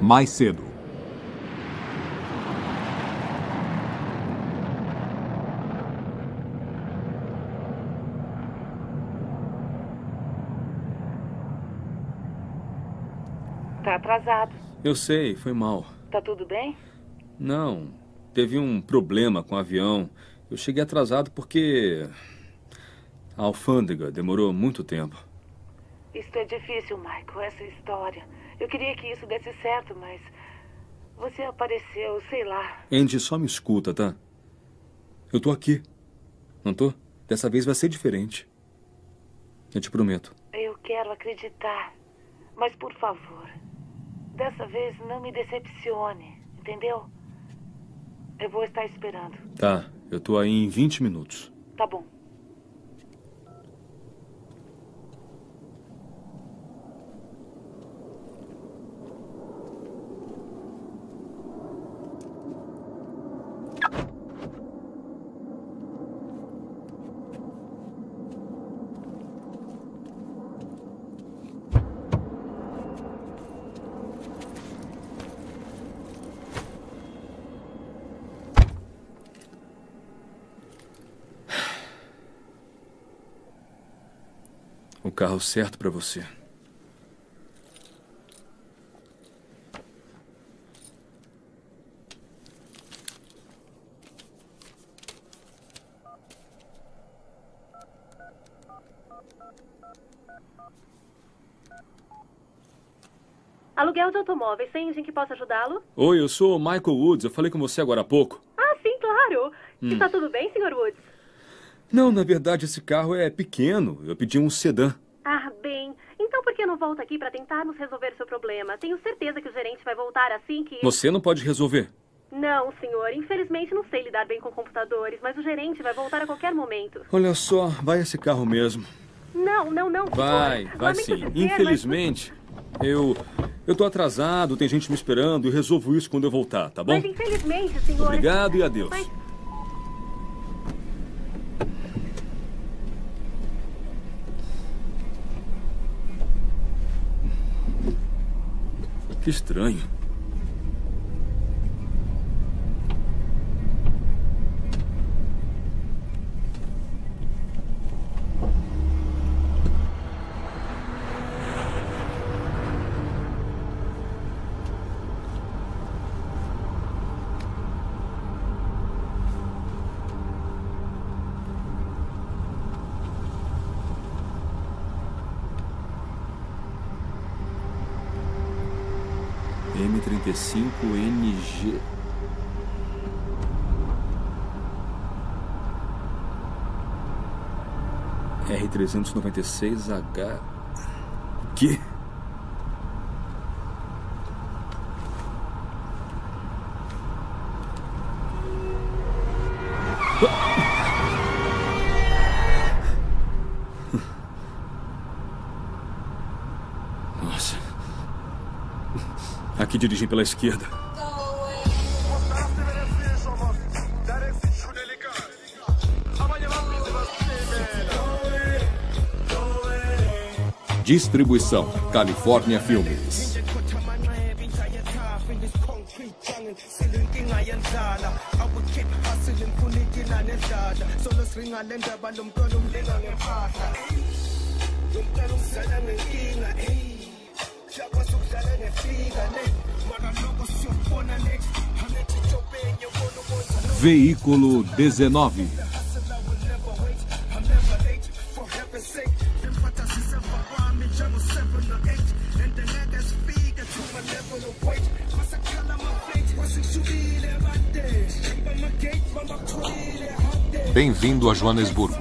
mais cedo. Tá atrasado. Eu sei, foi mal. Tá tudo bem? Não, teve um problema com o avião. Eu cheguei atrasado porque a alfândega demorou muito tempo. Isso é difícil, Michael, essa história. Eu queria que isso desse certo, mas você apareceu, sei lá. Andy, só me escuta, tá? Eu tô aqui. Não tô? Dessa vez vai ser diferente. Eu te prometo. Eu quero acreditar, mas por favor, dessa vez não me decepcione, entendeu? Eu vou estar esperando. Tá, eu tô aí em 20 minutos. Tá bom. O carro certo pra você. Aluguel de automóveis, tem gente que possa ajudá-lo? Oi, eu sou o Michael Woods. Eu falei com você agora há pouco. Ah, sim, claro. Está tudo bem, Sr. Woods? Não, na verdade, esse carro é pequeno. Eu pedi um sedã. Ah, bem. Então por que não volta aqui para tentarmos resolver seu problema? Tenho certeza que o gerente vai voltar assim que... Você não pode resolver. Não, senhor. Infelizmente não sei lidar bem com computadores, mas o gerente vai voltar a qualquer momento. Olha só, vai esse carro mesmo. Não, senhor. Vai Lamento sim. dizer, Infelizmente, eu tô atrasado, tem gente me esperando e resolvo isso quando eu voltar, tá bom? Mas infelizmente, senhor... Obrigado e adeus. Mas... Que estranho. M35NG. R396H. Que? Nossa. Aqui dirigem pela esquerda. Distribuição California Filmes. Veículo 19. Bem-vindo a Joanesburgo.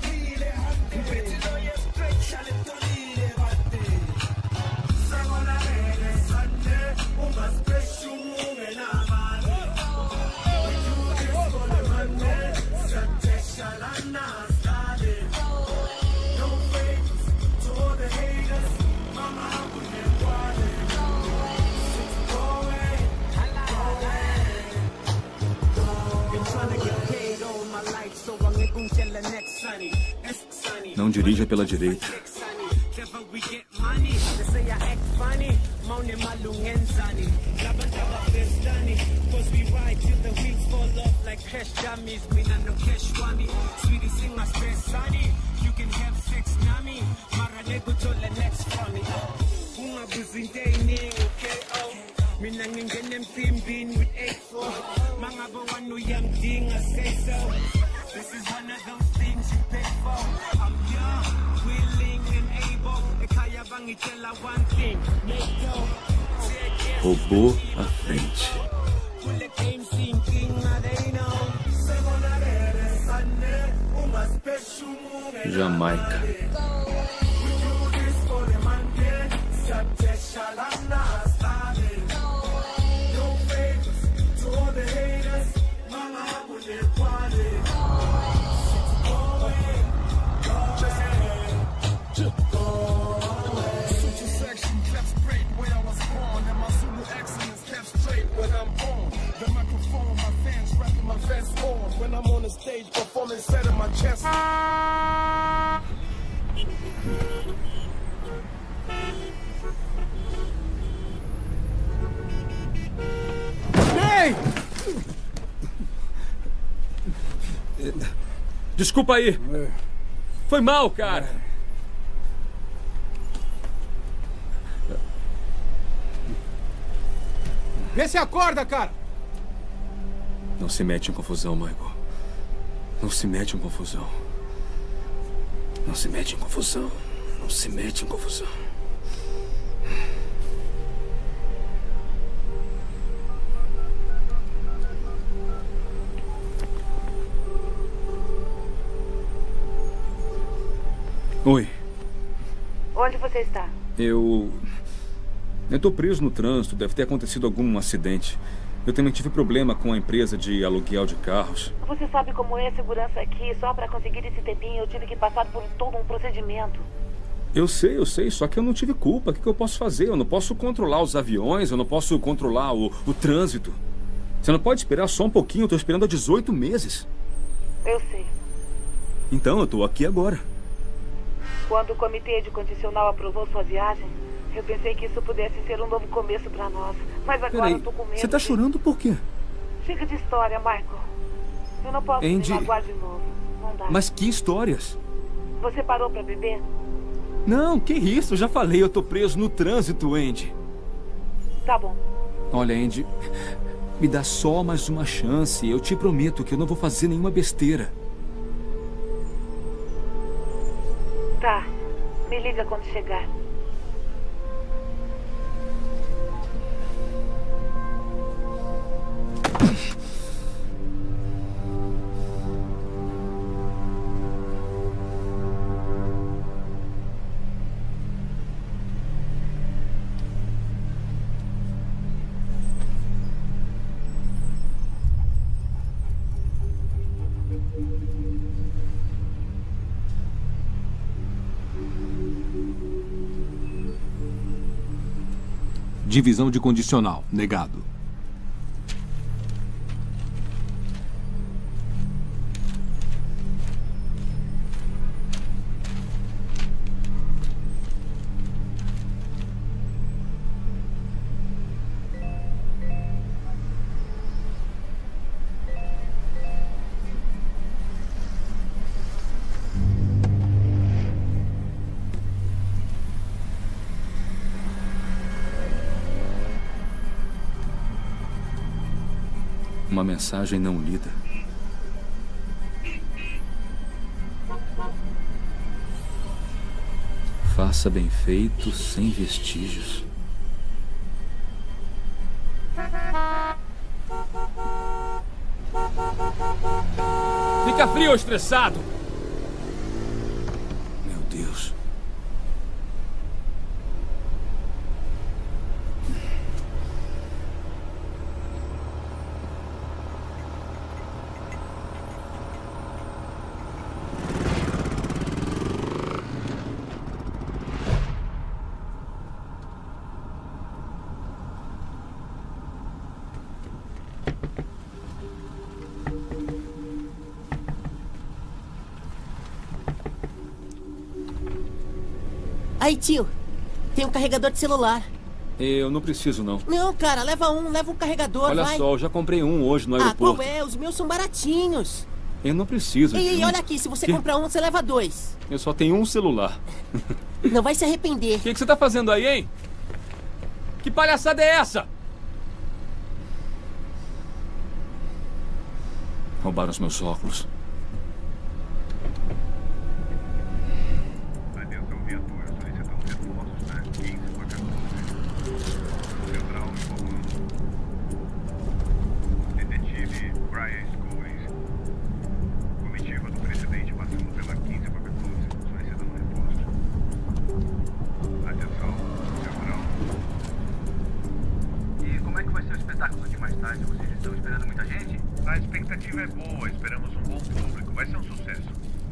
Não dirija pela direita. like cash dummies. Me no cash money. Sweetie sing my stress sunny. You can have sex nami. Mara nego to the next funny. Uma buzinte ni okay oh. Me nangin empim with 8-4. Mga bawan no young thing I say so. This is one of those things you pay for. I'm young, willing and able. E kaya bang itela one thing. Make dough. Robô à frente. Jamaica. When I'm on the stage performing, set in my chest. Ei! Desculpa aí. Foi mal, cara. Vê se acorda, cara! Não se mete em confusão, Michael. Não se mete em confusão. Não se mete em confusão. Não se mete em confusão. Oi. Onde você está? Eu tô preso no trânsito. Deve ter acontecido algum acidente. Eu também tive problema com a empresa de aluguel de carros. Você sabe como é a segurança aqui. Só para conseguir esse tempinho eu tive que passar por todo um procedimento. Eu sei. Só que eu não tive culpa. O que eu posso fazer? Eu não posso controlar os aviões. Eu não posso controlar o trânsito. Você não pode esperar só um pouquinho. Eu tô esperando há 18 meses. Eu sei. Então, eu tô aqui agora. Quando o comitê de condicional aprovou sua viagem, eu pensei que isso pudesse ser um novo começo para nós. Mas agora Peraí, eu tô com medo. você tá chorando por quê? Chega de história, Michael. Eu não posso Andy... me magoar de novo. Não dá. Mas que histórias? Você parou para beber? Não, que isso? Eu já falei, eu tô preso no trânsito, Andy. Tá bom. Olha, Andy, me dá só mais uma chance. Eu te prometo que eu não vou fazer nenhuma besteira. Tá. Me liga quando chegar. Divisão de condicional. Negado. Uma mensagem não lida. Faça bem feito, sem vestígios. Fica frio ou estressado? Meu Deus. Aí, tio. Tem um carregador de celular. Eu não preciso, não. Não, cara, leva um carregador, Olha vai. só, eu já comprei um hoje no aeroporto. Qual é? Os meus são baratinhos. Eu não preciso. Ei, olha aqui, se você comprar um, você leva 2. Eu só tenho um celular. Não vai se arrepender. O que você tá fazendo aí, hein? Que palhaçada é essa? Roubaram os meus óculos. Atenção, viatura, solicitamos reforços na 15 para 14. Central informando. Detetive Brian Scoles. Comitiva do presidente passando pela 15 para 14, solicitando reforços. Atenção, Central. E como é que vai ser o espetáculo de mais tarde? Vocês estão esperando muita gente? A expectativa é boa, esperamos um bom público. Vai ser um sucesso.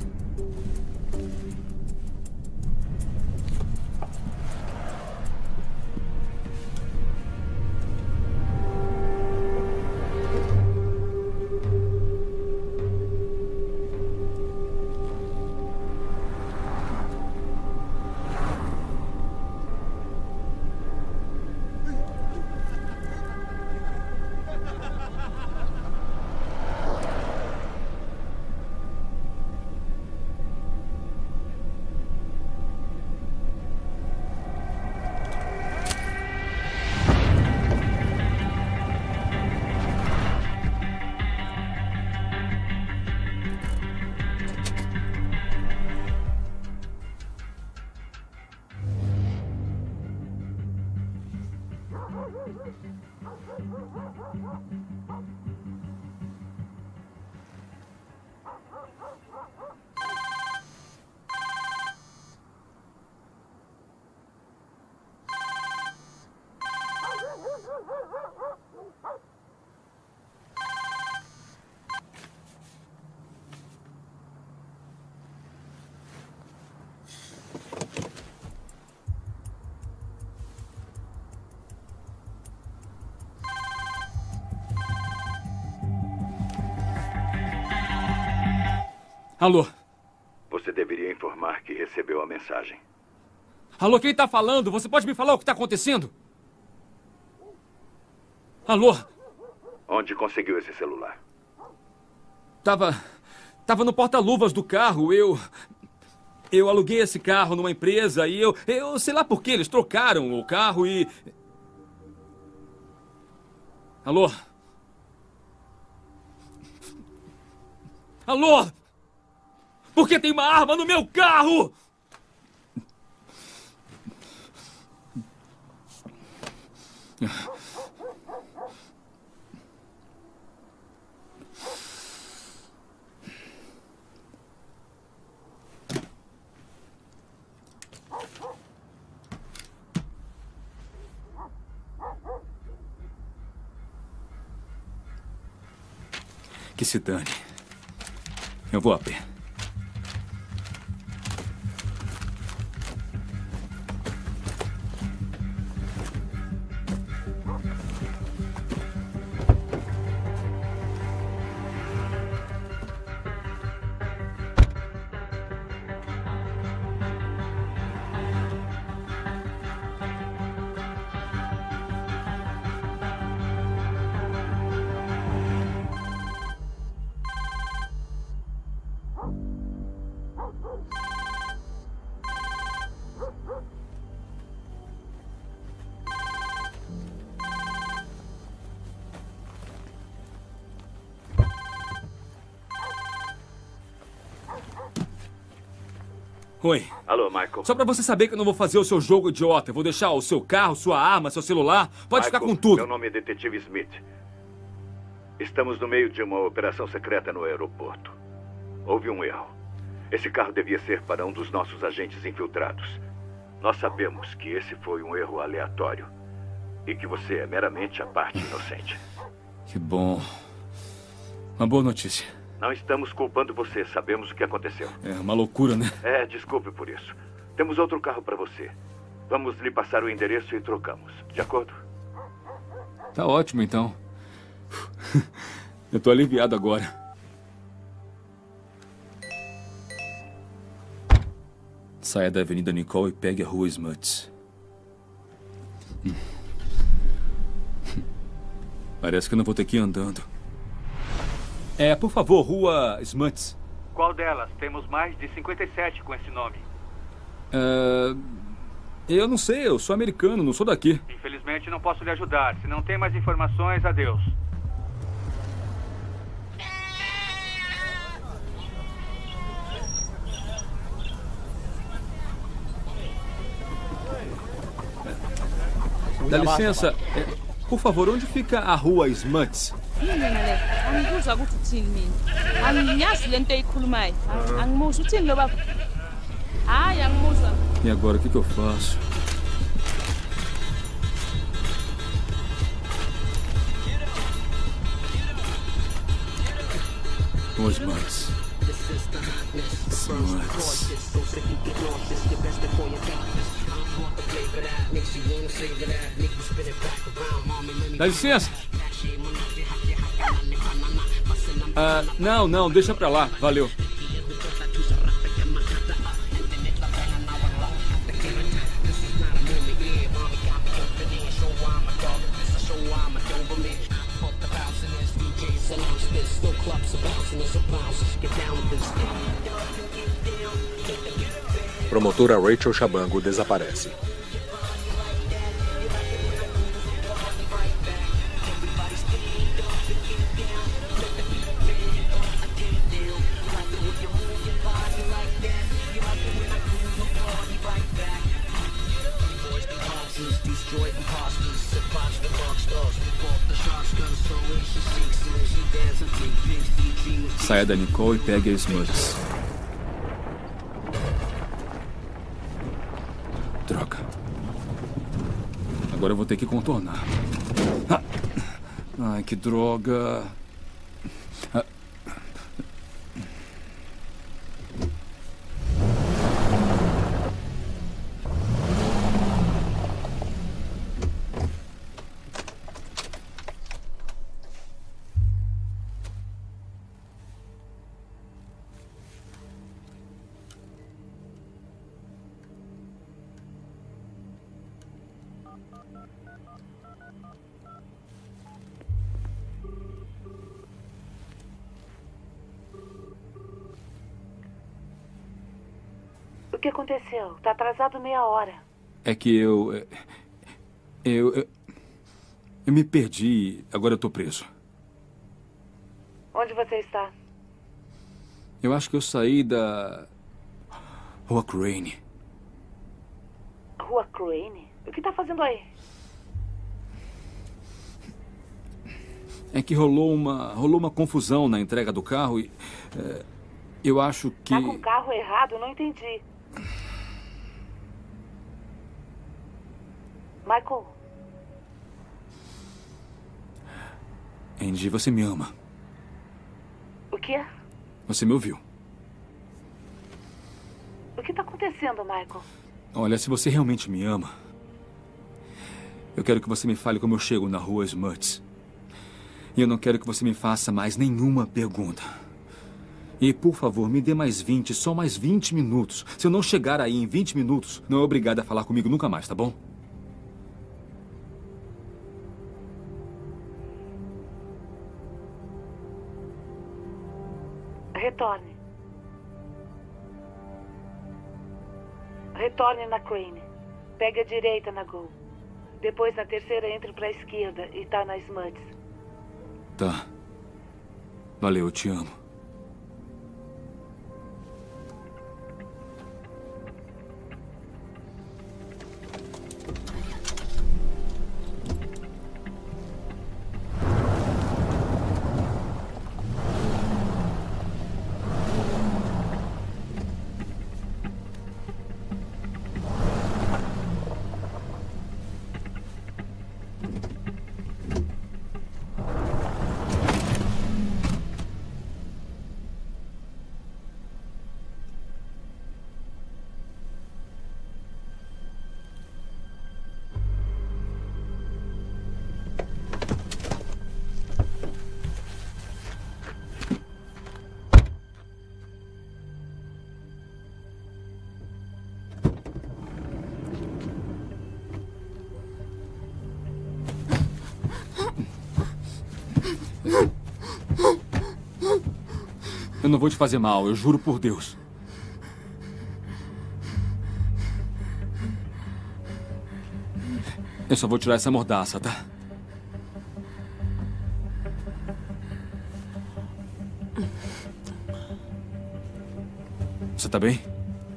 Alô? Você deveria informar que recebeu a mensagem. Alô, quem tá falando? Você pode me falar o que tá acontecendo? Alô? Onde conseguiu esse celular? Tava no porta-luvas do carro. Eu aluguei esse carro numa empresa e eu sei lá por que eles trocaram o carro e... Alô? Alô? Por que tem uma arma no meu carro? Que se dane. Eu vou a pé. Oi. Alô, Michael. Só pra você saber que eu não vou fazer o seu jogo idiota. Eu vou deixar o seu carro, sua arma, seu celular. Pode ficar com tudo. Meu nome é Detetive Smith. Estamos no meio de uma operação secreta no aeroporto. Houve um erro. Esse carro devia ser para um dos nossos agentes infiltrados. Nós sabemos que esse foi um erro aleatório. E que você é meramente a parte inocente. Que bom. Uma boa notícia. Não estamos culpando você, sabemos o que aconteceu. É uma loucura, né? Desculpe por isso. Temos outro carro para você. Vamos lhe passar o endereço e trocamos. De acordo? Tá ótimo, então. Eu tô aliviado agora. Saia da Avenida Nicole e pegue a Rua Smuts. Parece que eu não vou ter que ir andando. Por favor, Rua Smuts. Qual delas? Temos mais de 57 com esse nome. Eu não sei, eu sou americano, não sou daqui. Infelizmente não posso lhe ajudar. Se não tem mais informações, adeus. Dá licença, por favor, onde fica a Rua Smuts? E agora, o que eu faço? Rua Smuts. Dá licença. Não, deixa pra lá. Valeu. Promotora Rachel Chabango desaparece. Saia da Nicole e pegue a Smuts. Droga. Agora eu vou ter que contornar. Ai, que droga. O que aconteceu? Tá atrasado meia hora. É que eu me perdi. Agora eu tô preso. Onde você está? Eu acho que eu saí da Rua Crane. Rua Crane? O que tá fazendo aí? É que rolou uma confusão na entrega do carro e eu acho que... Tá com o carro errado? Não entendi. Michael. Angie, você me ama. O quê? Você me ouviu. O que tá acontecendo, Michael? Olha, se você realmente me ama, eu quero que você me fale como eu chego na Rua Smuts. E eu não quero que você me faça mais nenhuma pergunta. E, por favor, me dê mais 20, só mais 20 minutos. Se eu não chegar aí em 20 minutos, não é obrigado a falar comigo nunca mais, tá bom? Retorne. Retorne na Crane. Pegue a direita na Go. Depois, na terceira, entre pra esquerda e tá na Smuts. Tá. Valeu, eu te amo. Eu não vou te fazer mal, eu juro por Deus. Eu só vou tirar essa mordaça, tá? Você tá bem?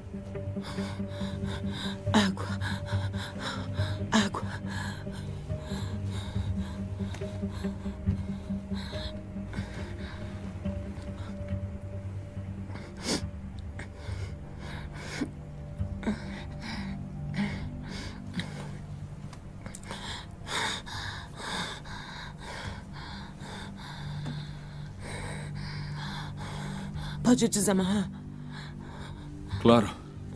Água. Água. Pode desamarrar? Claro.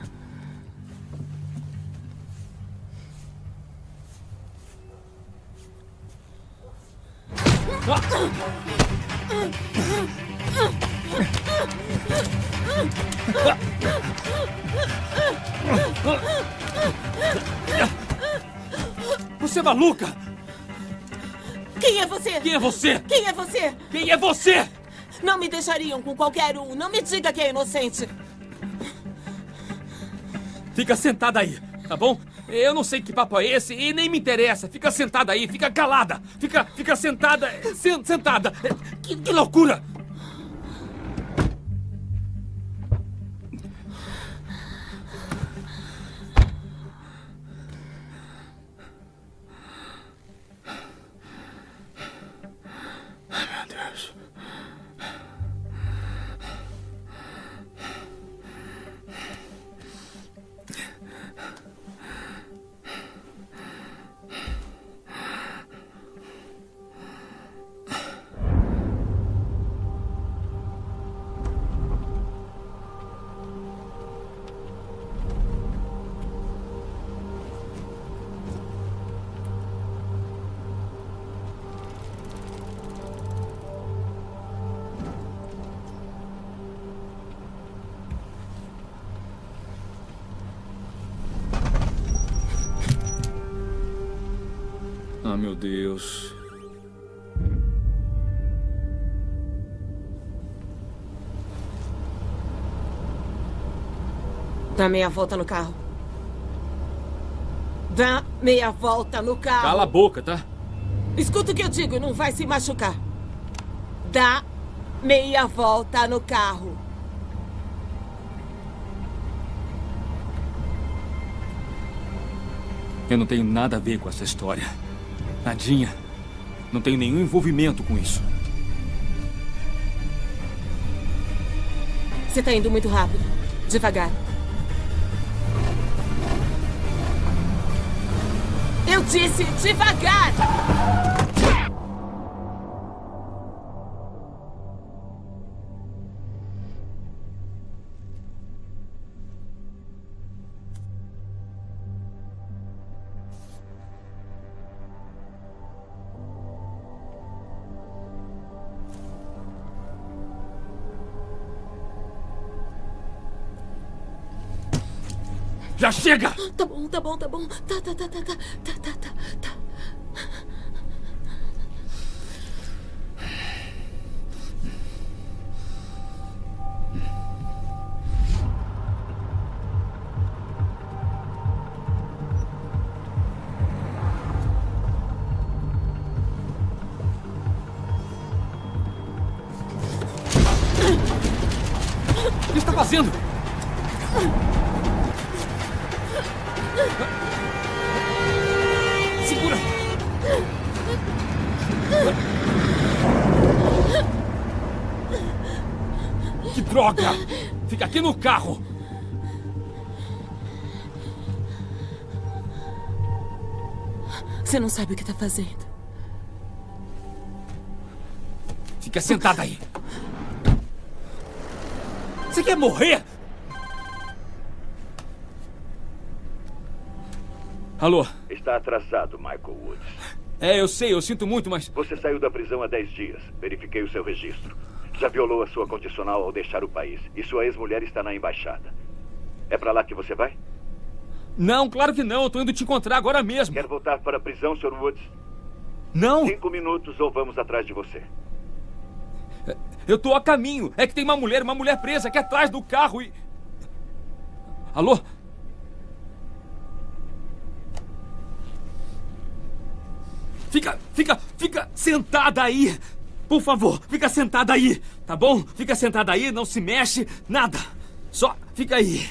Você é maluca? Quem é você? Quem é você? Quem é você? Quem é você? Não me deixariam com qualquer um. Não me diga que é inocente. Fica sentada aí, tá bom? Eu não sei que papo é esse e nem me interessa. Fica sentada aí, fica calada. Fica sentada. Sentada. Que loucura! Ai, meu Deus. Ah, meu Deus. Dá meia volta no carro. Dá meia volta no carro. Cala a boca, tá? Escuta o que eu digo, não vai se machucar. Dá meia volta no carro. Eu não tenho nada a ver com essa história. Nadinha. Não tenho nenhum envolvimento com isso. Você tá indo muito rápido. Devagar. Eu disse devagar! Já chega! Tá bom. Tá. O que está fazendo? Segura! Que droga! Fica aqui no carro! Você não sabe o que tá fazendo. Fica sentada aí! Você quer morrer? Alô? Está atrasado, Michael Woods. Eu sei, eu sinto muito, mas... Você saiu da prisão há 10 dias. Verifiquei o seu registro. Já violou a sua condicional ao deixar o país. E sua ex-mulher está na embaixada. É pra lá que você vai? Não, claro que não. Eu tô indo te encontrar agora mesmo. Quer voltar para a prisão, Sr. Woods? Não. 5 minutos ou vamos atrás de você. Eu tô a caminho. É que tem uma mulher presa aqui atrás do carro e... Alô? Fica sentada aí. Por favor, fica sentada aí, tá bom? Fica sentada aí, não se mexe, nada. Só fica aí.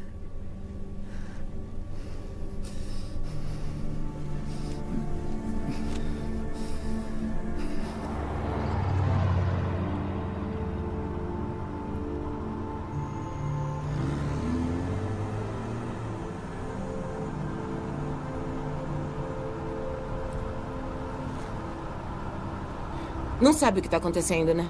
Não sabe o que está acontecendo, né?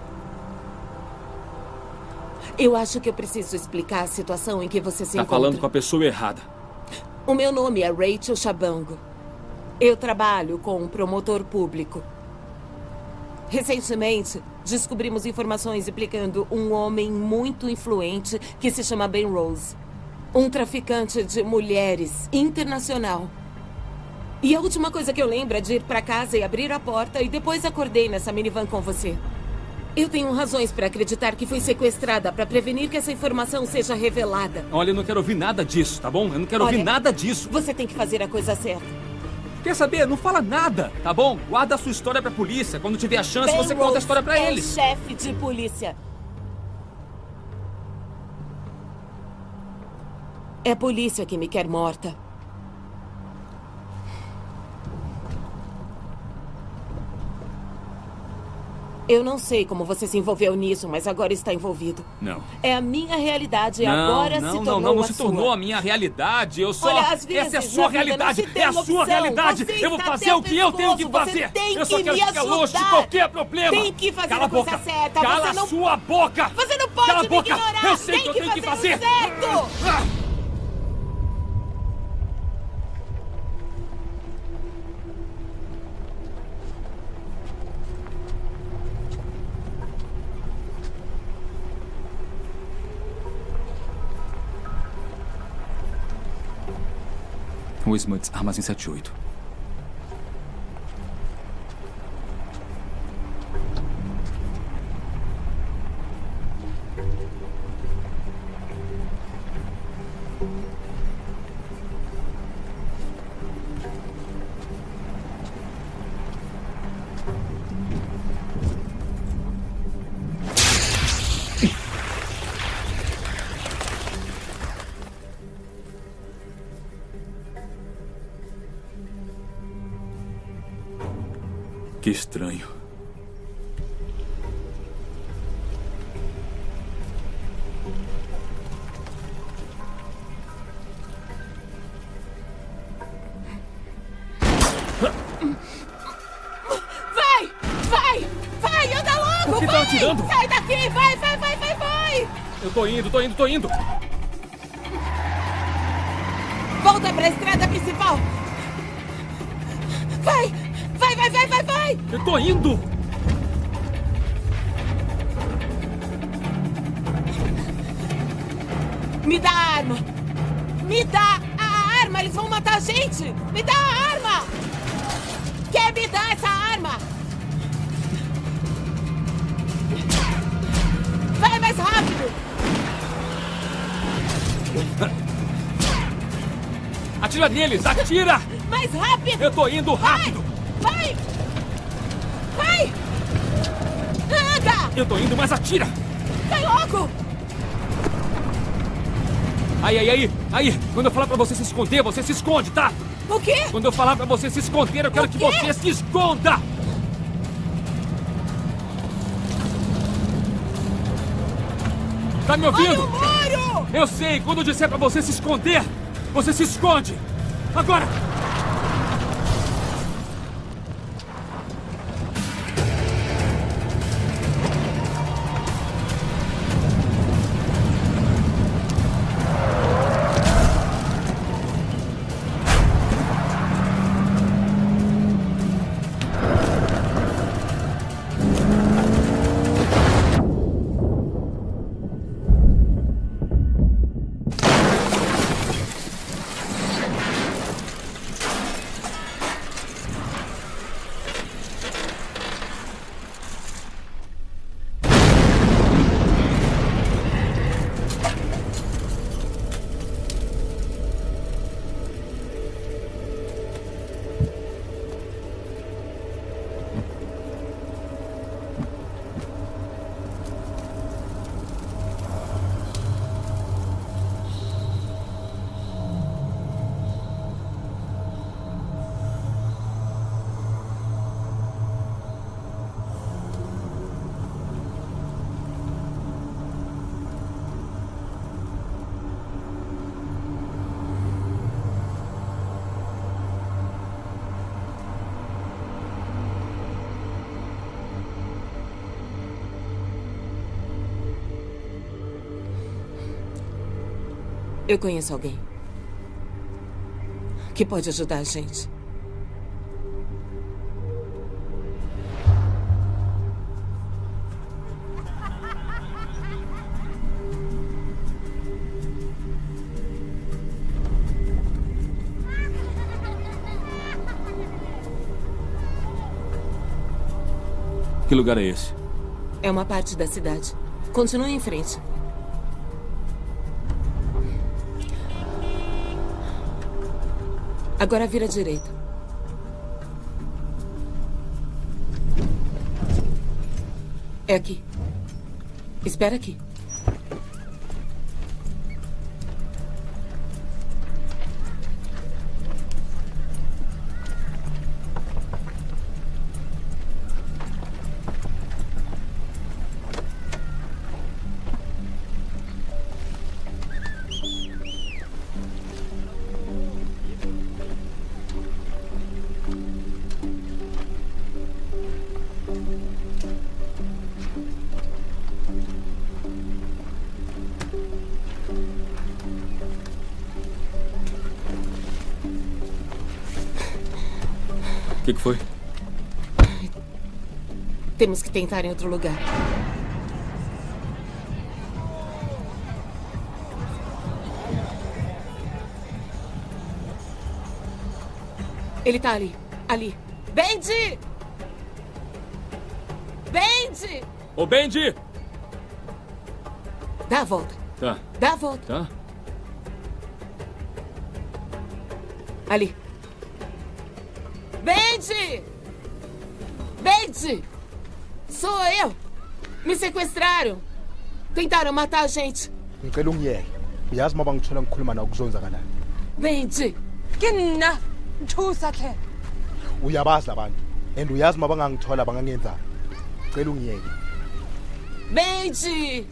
Eu acho que eu preciso explicar a situação em que você se encontra. Tá falando com a pessoa errada. O meu nome é Rachel Chabango. Eu trabalho com um promotor público. Recentemente, descobrimos informações implicando um homem muito influente que se chama Ben Rose. Um traficante de mulheres internacional. E a última coisa que eu lembro é de ir para casa e abrir a porta e depois acordei nessa minivan com você. Eu tenho razões para acreditar que fui sequestrada para prevenir que essa informação seja revelada. Olha, eu não quero ouvir nada disso, tá bom? Eu não quero ouvir nada disso. Você tem que fazer a coisa certa. Quer saber? Não fala nada, tá bom? Guarda a sua história pra polícia. Quando tiver a chance, Ben você conta a história pra é eles. O chefe de polícia. É a polícia que me quer morta. Eu não sei como você se envolveu nisso, mas agora está envolvido. Não. É a minha realidade e agora se tornou não a se sua. tornou a minha realidade. Eu só... Olha, às vezes, essa é a sua realidade. É a sua realidade. Eu vou fazer o que eu tenho que fazer. Eu só quero ficar longe de qualquer problema. Tem que fazer a coisa certa. Cala a sua boca. Você não pode Cala a me boca. ignorar. Eu sei que eu tenho que fazer. Certo. O Smuts, armazém 78. Que estranho. Vai, anda logo, Por que tá atirando? Sai daqui, vai. Eu tô indo. Volta pra estrada principal. Vai. Eu tô indo. Me dá a arma. Me dá a arma, eles vão matar a gente. Me dá a arma. Quer me dar essa arma? Vai mais rápido. Atira neles, atira. Mais rápido. Eu tô indo rápido. Vai. Anda. Eu tô indo, mas atira. Vai logo. Aí. Quando eu falar pra você se esconder, você se esconde, tá? O quê? Quando eu falar pra você se esconder, eu quero que você se esconda. Tá me ouvindo? Olha o muro! Eu sei, quando eu disser pra você se esconder, você se esconde. Agora! Eu conheço alguém que pode ajudar a gente. Que lugar é esse? É uma parte da cidade. Continue em frente. Agora vira à direita. É aqui. Espera aqui. O que foi? Temos que tentar em outro lugar. Ele tá ali. Ali. Benji! Benji! Ô, Benji! Dá a volta. Tá. Dá a volta. Tá. Ali. Benji! Benji! Sou eu! Me sequestraram! Tentaram matar a gente! Ngicela ungiyeke. Uyazi uma bangithola ngikhuluma nawe kuzonzakalani. Benji! Kina! Thusa hle. Uyabazi labantu. And uyazi uma bangangithola bangangenzani. Ngicela ungiyeke. Benji!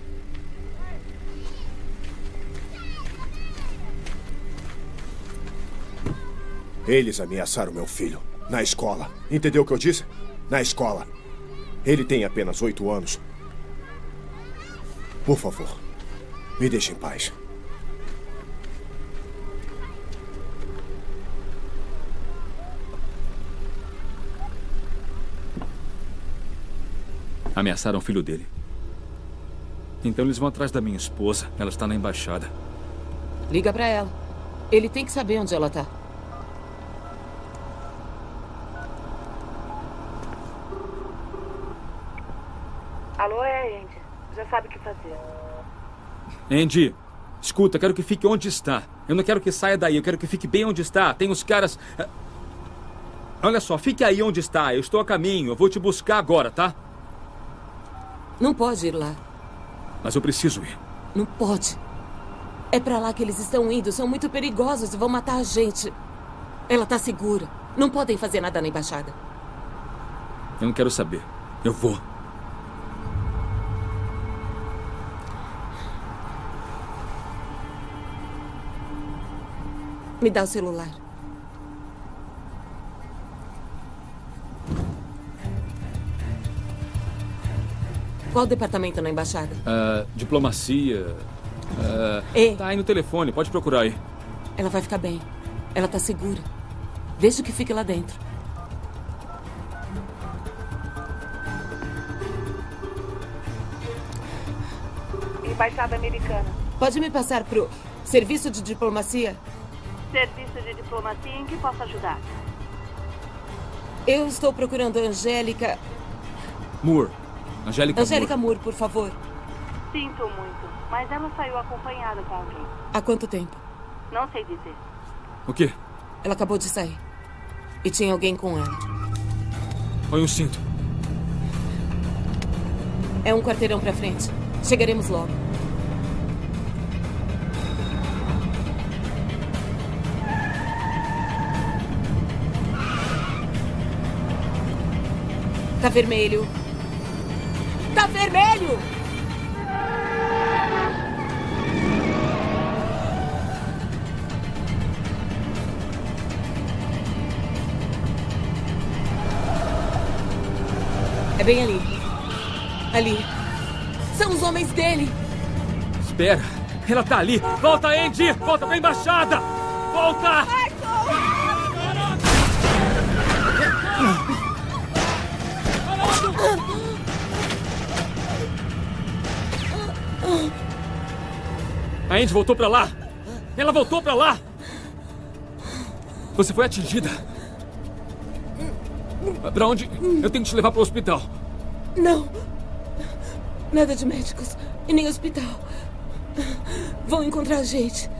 Eles ameaçaram meu filho. Na escola. Entendeu o que eu disse? Na escola. Ele tem apenas 8 anos. Por favor, me deixe em paz. Ameaçaram o filho dele. Então eles vão atrás da minha esposa. Ela está na embaixada. Liga pra ela. Ele tem que saber onde ela tá. Alô, é Andy. Já sabe o que fazer. Andy, escuta, quero que fique onde está. Eu não quero que saia daí, eu quero que fique bem onde está. Tem os caras... Olha só, fique aí onde está. Eu estou a caminho, eu vou te buscar agora, tá? Não pode ir lá. Mas eu preciso ir. Não pode. É pra lá que eles estão indo. São muito perigosos e vão matar a gente. Ela tá segura. Não podem fazer nada na embaixada. Eu não quero saber. Eu vou. Me dá o celular. Qual departamento na embaixada? Diplomacia. Tá aí no telefone, pode procurar aí. Ela vai ficar bem. Ela tá segura. Deixa que fique lá dentro. Embaixada americana. Pode me passar pro serviço de diplomacia? Serviço de diplomacia, em que posso ajudar? Eu estou procurando a Angélica... Moore. Angélica Moore, por favor. Sinto muito, mas ela saiu acompanhada com alguém. Há quanto tempo? Não sei dizer. O quê? Ela acabou de sair. E tinha alguém com ela. Põe um cinto. É um quarteirão pra frente. Chegaremos logo. Tá vermelho. Tá vermelho! É bem ali. Ali. São os homens dele. Espera. Ela tá ali! Volta, Andy! Volta pra embaixada! Volta! A Andy voltou pra lá! Ela voltou pra lá! Você foi atingida! Pra onde? Eu tenho que te levar pro hospital. Não. Nada de médicos e nem hospital. Vão encontrar a gente.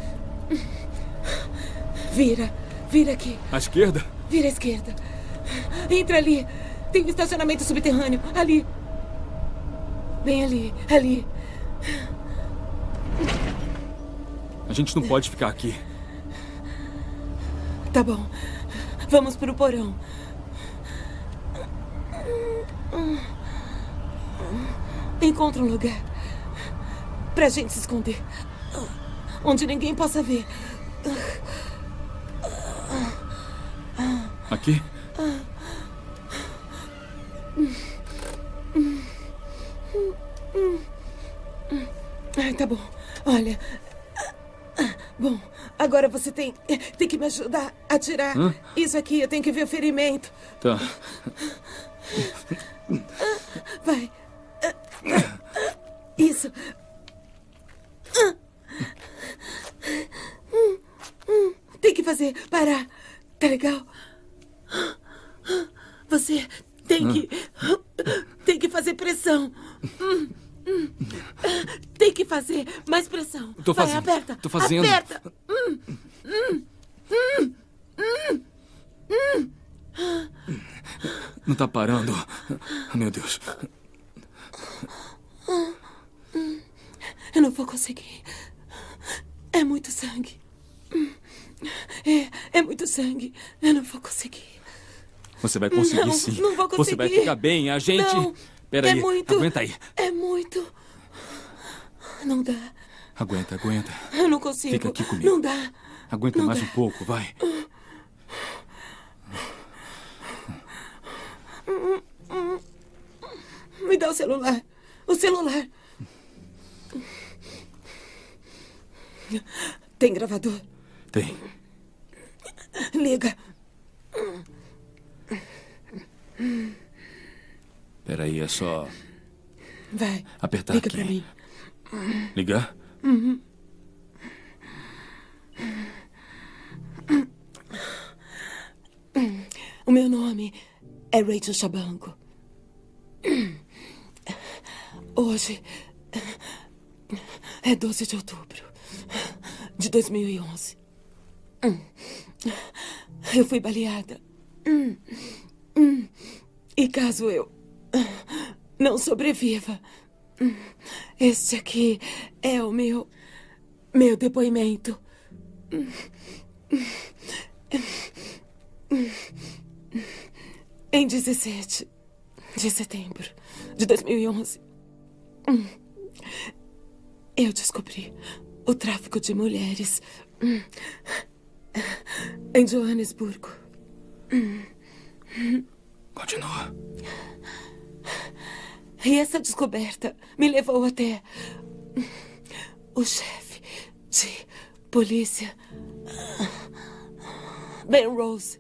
Vira aqui. À esquerda? Vira à esquerda. Entra ali. Tem um estacionamento subterrâneo. Ali. Bem ali. A gente não pode ficar aqui. Tá bom. Vamos pro porão. Encontra um lugar pra gente se esconder. Onde ninguém possa ver. Aqui? Tá bom. Olha. Bom, agora você tem que me ajudar a tirar isso aqui. Eu tenho que ver o ferimento. Tá. Vai. Isso. Tem que fazer parar. Tá legal? Você tem que fazer pressão. Tem que fazer mais pressão. Tô fazendo. Vai, aperta. Tô fazendo. Aperta. Não tá parando. Meu Deus. Eu não vou conseguir. É muito sangue. É muito sangue. Eu não vou conseguir. Você vai conseguir, sim. Não vou conseguir. Você vai ficar bem. A gente... Não. Peraí. Muito. Aguenta aí. É muito. Não dá. Aguenta. Eu não consigo. Fica aqui comigo. Não dá. Aguenta não mais dá. um pouco, vai. Me dá o celular. O celular. Tem gravador? Tem. Liga. Peraí, é só... Vai. Apertar Liga aqui. pra mim. Ligar? Uhum. O meu nome é Rachel Chabango. Hoje é 12 de outubro de 2011. Eu fui baleada. E caso eu não sobreviva, este aqui é o meu depoimento. Em 17 de setembro de 2011, eu descobri o tráfico de mulheres em Joanesburgo. Continua. E essa descoberta me levou até o chefe de polícia, Ben Rose.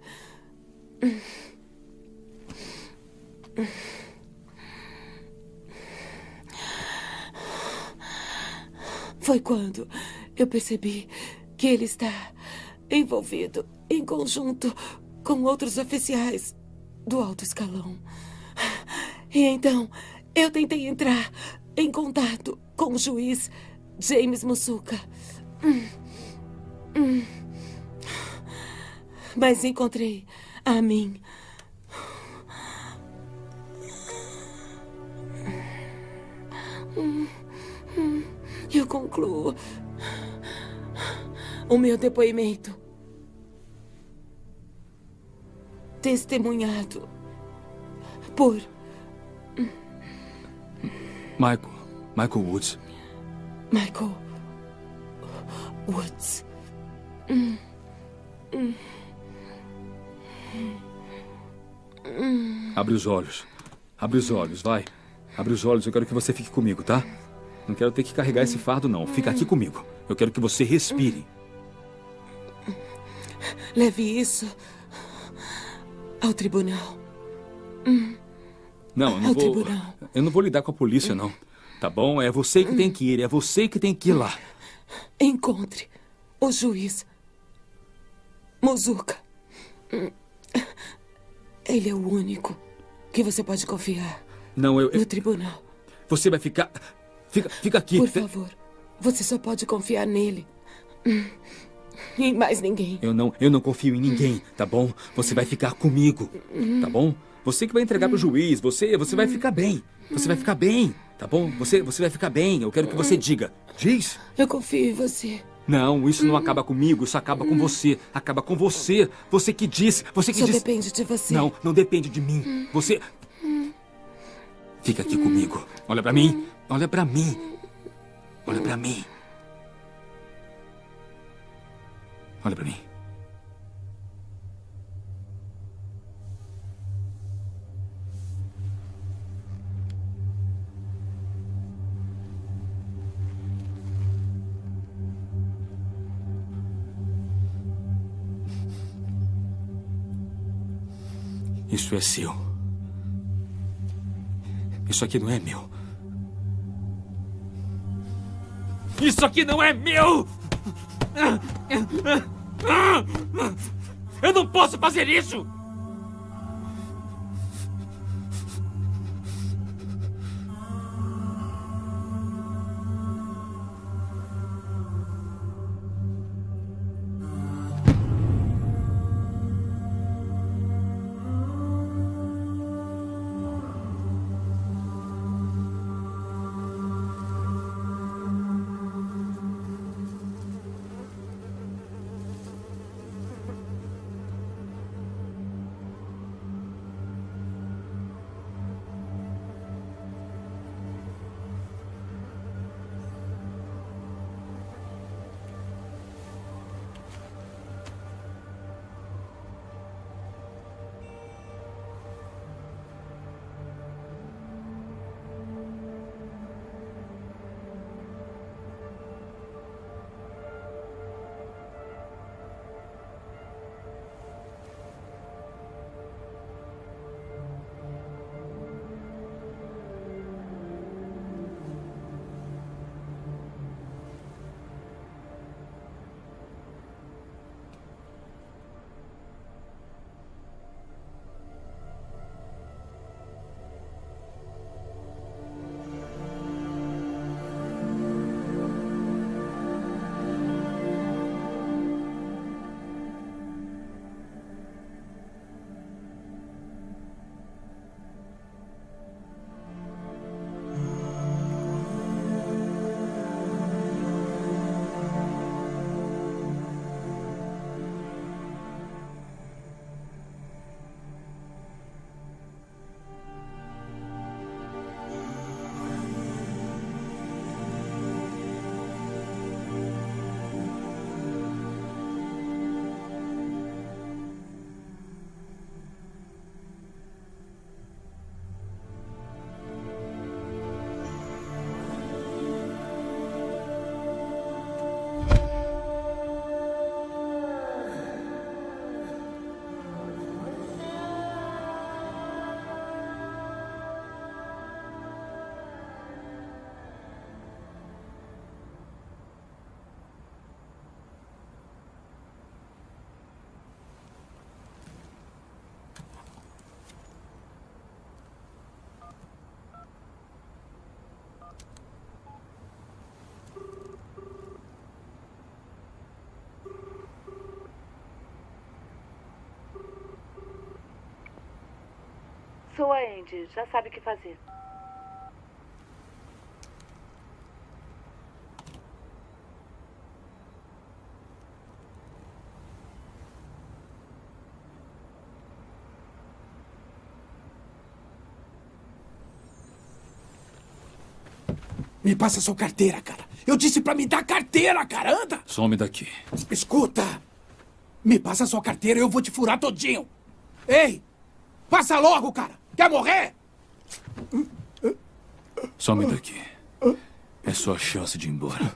Foi quando eu percebi que ele está envolvido em conjunto com outros oficiais do alto escalão. E então eu tentei entrar em contato com o juiz James Musuka. Mas encontrei a mim. Eu concluo o meu depoimento testemunhado por Michael Woods. Michael Woods. Abre os olhos. Abre os olhos, vai. Abre os olhos, eu quero que você fique comigo, tá? Não quero ter que carregar esse fardo, não. Fica aqui comigo. Eu quero que você respire. Leve isso ao tribunal. Não, eu não vou... tribunal. Eu não vou lidar com a polícia, não. Tá bom? É você que tem que ir. É você que tem que ir lá. Encontre o juiz Muzuka. Ele é o único que você pode confiar. Não, no tribunal. Você vai ficar... Fica aqui. Por favor. Você só pode confiar nele. Em mais ninguém. Eu não confio em ninguém, tá bom? Você vai ficar comigo, tá bom? Você que vai entregar pro juiz. Você vai ficar bem. Você vai ficar bem, tá bom? Você vai ficar bem. Eu quero que você diga. Diz. Eu confio em você. Não, isso não acaba comigo. Isso acaba com você. Acaba com você. Você que disse. Você que Só disse. depende de você. Não depende de mim. Você... Fica aqui comigo. Olha pra mim. Olha pra mim. Olha pra mim. Olha pra mim. Isso é seu. Isso aqui não é meu. Isso aqui não é meu! Eu não posso fazer isso! Sou a Andy, já sabe o que fazer. Me passa sua carteira, cara. Eu disse pra me dar carteira, cara. Anda! Some daqui. Escuta! Me passa sua carteira e eu vou te furar todinho. Ei! Passa logo, cara! Quer morrer? Some daqui. É sua chance de ir embora.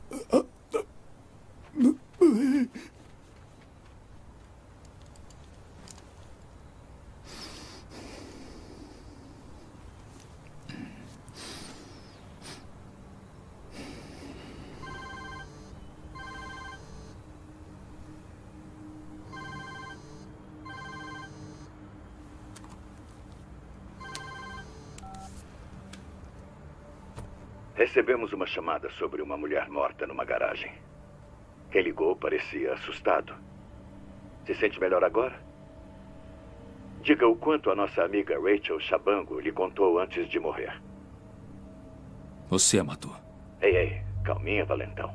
Recebemos uma chamada sobre uma mulher morta numa garagem. Quem ligou parecia assustado. Se sente melhor agora? Diga o quanto a nossa amiga Rachel Shabango lhe contou antes de morrer. Você a matou. Ei, calminha, valentão.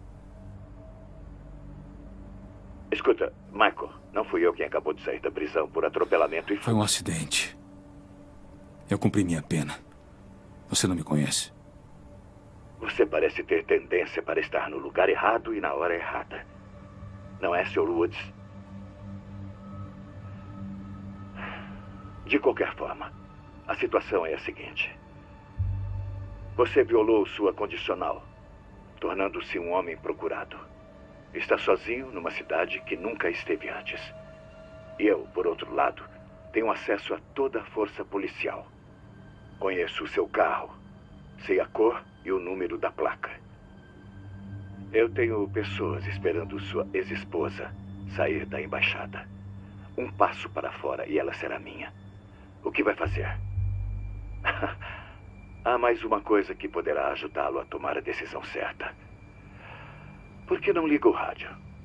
Escuta, Michael, não fui eu quem acabou de sair da prisão por atropelamento e... Foi um acidente. Eu cumpri minha pena. Você não me conhece. Você parece ter tendência para estar no lugar errado e na hora errada. Não é, Sr. Woods? De qualquer forma, a situação é a seguinte. Você violou sua condicional, tornando-se um homem procurado. Está sozinho numa cidade que nunca esteve antes. E eu, por outro lado, tenho acesso a toda a força policial. Conheço o seu carro, sei a cor e o número da placa. Eu tenho pessoas esperando sua ex-esposa sair da embaixada. Um passo para fora e ela será minha. O que vai fazer? Há mais uma coisa que poderá ajudá-lo a tomar a decisão certa. Por que não liga o rádio?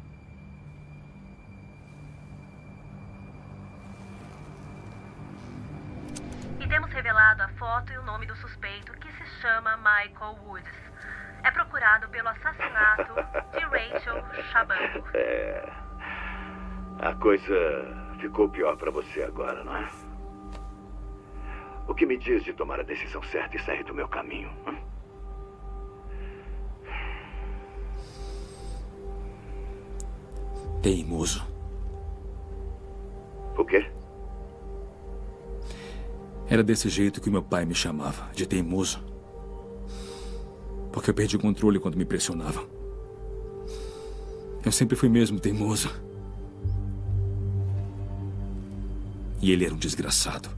E temos revelado a foto e o nome do suspeito, que se chama Michael Woods. É procurado pelo assassinato de Rachel Shabango. A coisa ficou pior para você agora, não é? O que me diz de tomar a decisão certa e sair do meu caminho? Teimoso. O quê? Era desse jeito que meu pai me chamava, de teimoso. Porque eu perdi o controle quando me pressionavam. Eu sempre fui mesmo teimoso. E ele era um desgraçado.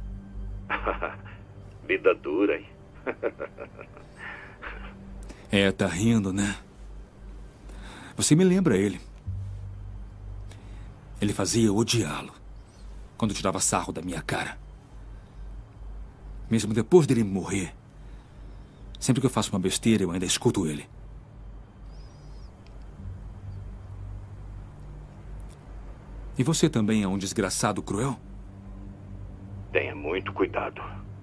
Vida dura, hein? Tá rindo, né? Você me lembra ele. Ele fazia odiá-lo quando tirava sarro da minha cara. Mesmo depois dele morrer, sempre que eu faço uma besteira, eu ainda escuto ele. E você também é um desgraçado cruel? Tenha muito cuidado.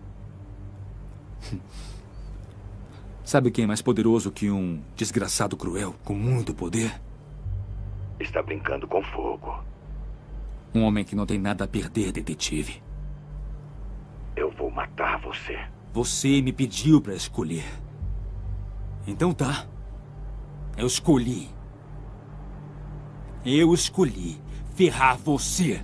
Sabe quem é mais poderoso que um desgraçado cruel com muito poder? Está brincando com fogo. Um homem que não tem nada a perder, detetive. Eu vou matar você. Você me pediu para escolher. Então tá. Eu escolhi. Eu escolhi ferrar você.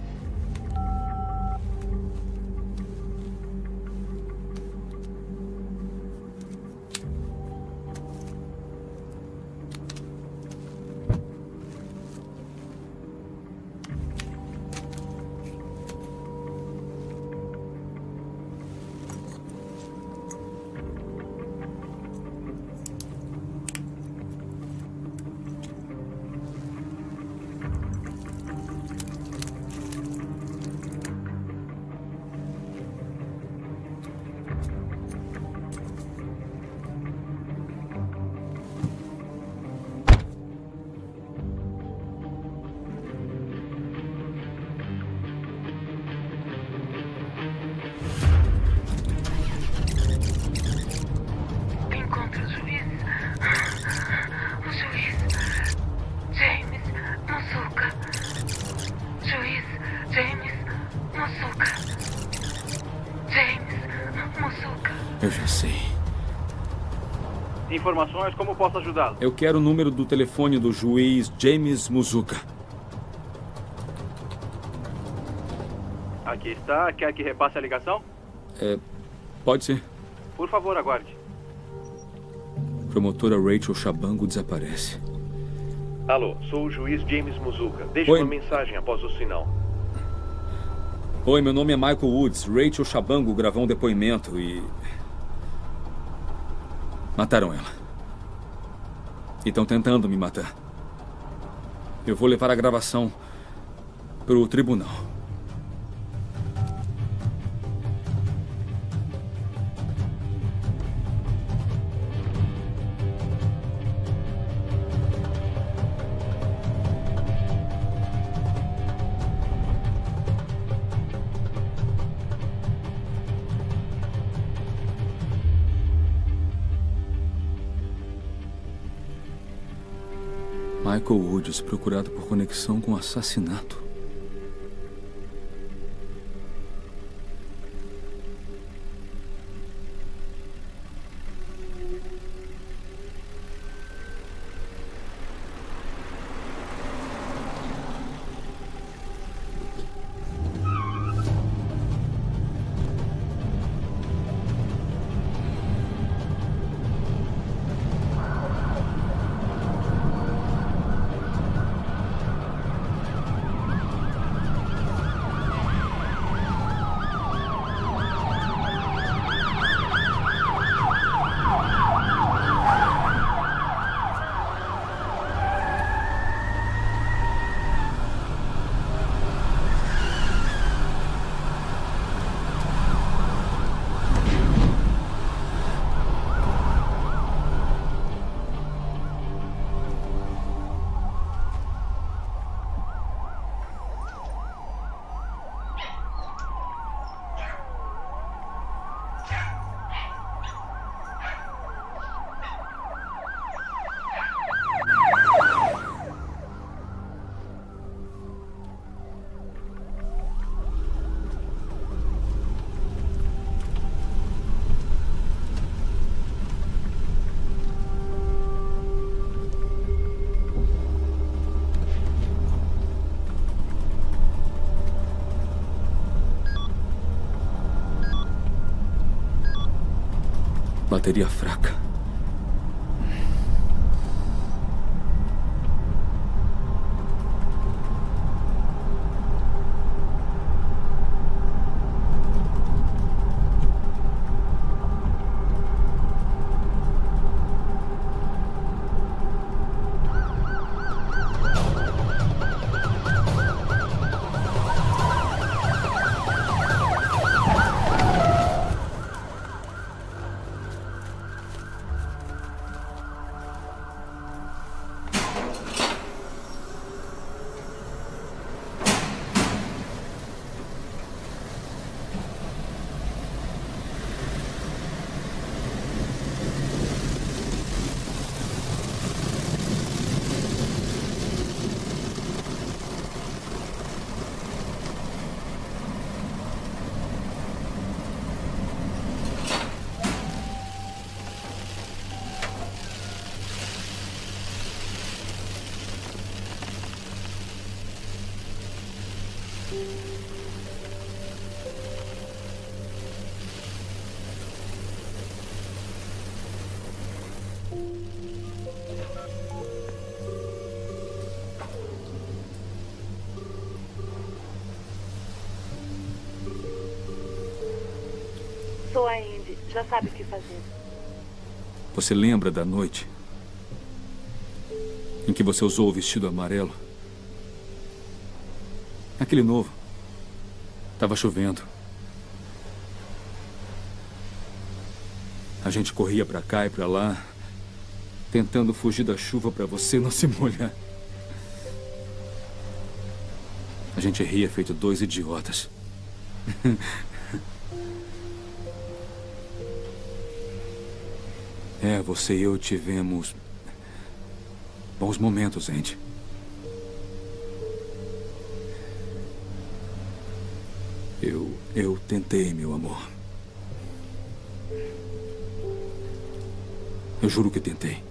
Informações, como posso ajudá-lo? Eu quero o número do telefone do juiz James Muzuka. Aqui está. Quer que repasse a ligação? Pode ser. Por favor, aguarde. Promotora Rachel Shabango desaparece. Alô, sou o juiz James Muzuka. Deixe uma mensagem após o sinal. Oi, meu nome é Michael Woods. Rachel Shabango gravou um depoimento e... mataram ela. E estão tentando me matar. Eu vou levar a gravação para o tribunal. Michael Woods, procurado por conexão com assassinato. Bateria fraca. Sou a Indy. Já sabe o que fazer. Você lembra da noite em que você usou o vestido amarelo? Aquele novo. Estava chovendo. A gente corria para cá e para lá, tentando fugir da chuva para você não se molhar. A gente ria feito dois idiotas. Você e eu tivemos bons momentos, Andy. Eu tentei, meu amor. Eu juro que tentei.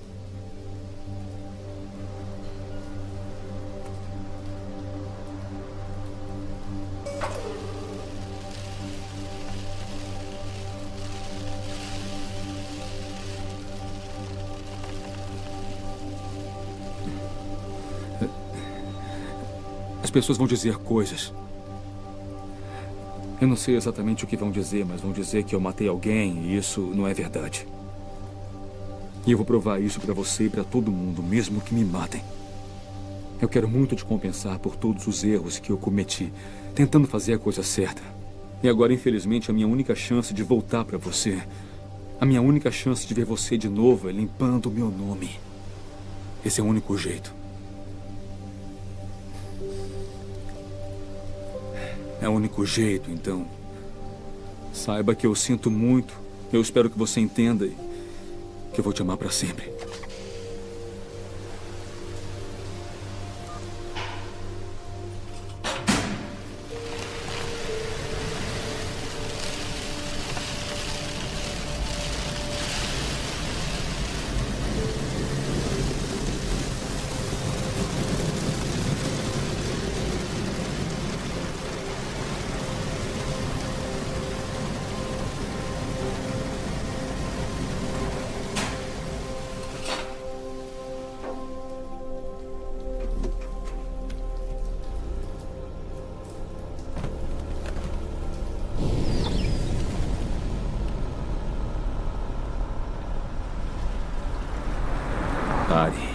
As pessoas vão dizer coisas. Eu não sei exatamente o que vão dizer, mas vão dizer que eu matei alguém e isso não é verdade. E eu vou provar isso pra você e pra todo mundo, mesmo que me matem. Eu quero muito te compensar por todos os erros que eu cometi, tentando fazer a coisa certa. E agora, infelizmente, a minha única chance de voltar pra você, a minha única chance de ver você de novo é limpando o meu nome. Esse é o único jeito. É o único jeito, então. Saiba que eu sinto muito. Eu espero que você entenda e que eu vou te amar pra sempre. Pare.